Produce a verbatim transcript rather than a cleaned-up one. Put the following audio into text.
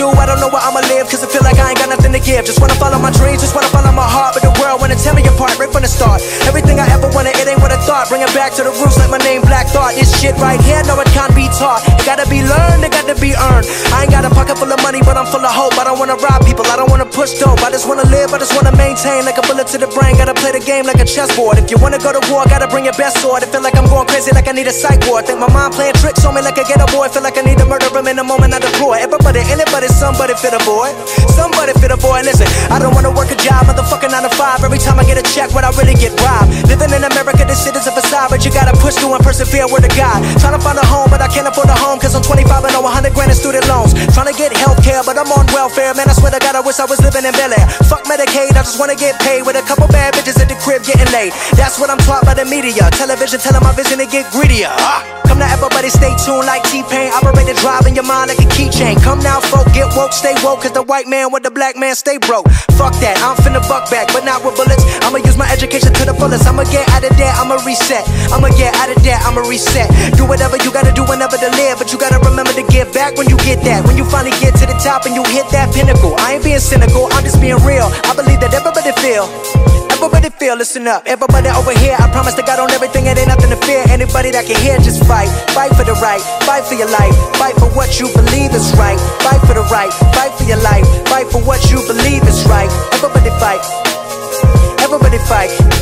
do, I don't know where I'ma live, cause I feel like I ain't got nothing to give. Just wanna follow my dreams, just wanna follow my heart, but the world wanna tear me apart right from the start. Everything I ever wanted, it ain't what I thought. Bring it back to the roots like my name Black Thought. This shit right here, no it can't be taught. It gotta be learned, it gotta be earned. I ain't got a pocket full of money, but I'm full of hope. I don't wanna rob people, I don't wanna push dope. I just wanna live, I just wanna maintain. Like a bullet to the brain, gotta play the game like a chessboard. If you wanna go to war, gotta bring your best sword. I feel like I'm going crazy, like I need a psych ward. Think my mind playing tricks on me like a ghetto boy. Feel like I need to murder him in the moment I deploy. Everybody, anybody, somebody fit a boy. Somebody fit a boy. Listen, I don't wanna work a job, motherfucking nine to five. Every time I get a check, what I really get robbed. Living in America, this shit is a facade, but you gotta push through and persevere with a God. Trying to find a home, but I can't afford a home, cause I'm twenty-five and owe a hundred grand in student loans. Trying to get health care, but I'm on welfare. Man, I swear to God, I wish I was living in Bel Air. Fuck Medicaid, I just wanna get paid with a couple bad bitches at the crib getting laid. That's what I'm taught by the media. Television telling my vision to get greedier. Ah. Come now, everybody stay tuned like T-Pain. Operate the drive in your mind like a keychain. Come now, folk, get woke, stay woke, cause the white man with the black man stay broke. Fuck that, I'm finna buck back, but not with bullets. I'ma use my education to the fullest. I'ma get out of there, I'ma reset. I'ma get out of there, I'ma reset. Do whatever you gotta do whenever to live, but you gotta remember to give back when you get that. When you finally get to the top and you hit that pinnacle. I ain't being cynical, I'm just being real. I believe that everybody feel. Everybody feel, listen up. Everybody over here, I promise to God on everything, it ain't nothing to fear. Anybody that can hear, just fight. Fight for the right, fight for your life. Fight for what you believe is right. Fight for the right, fight for your life. Fight for what you believe is right. Everybody fight. Everybody fight.